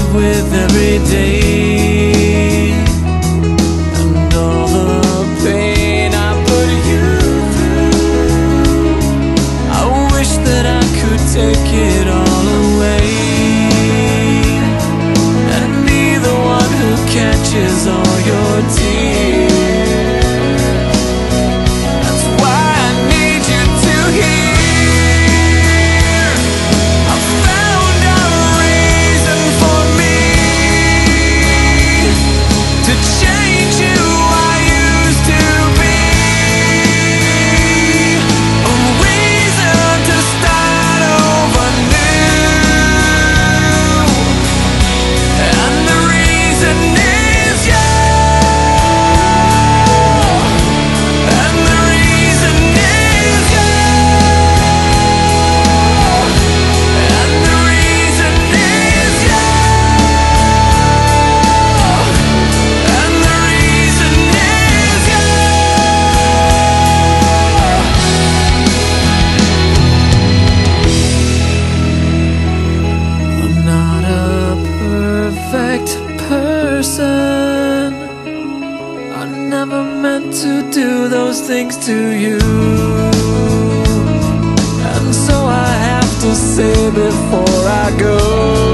live with every day, and all the pain I put you through. I wish that I could take it all away, and be the one who catches all your tears. That's why I need you to hear. I found a reason for me to change who I used to be, a reason to start over new, and the reason is you, and the reason is you, and the reason is you, and the reason is you. I'm not a perfect person. I never meant to do those things to you, and so I have to say before I go,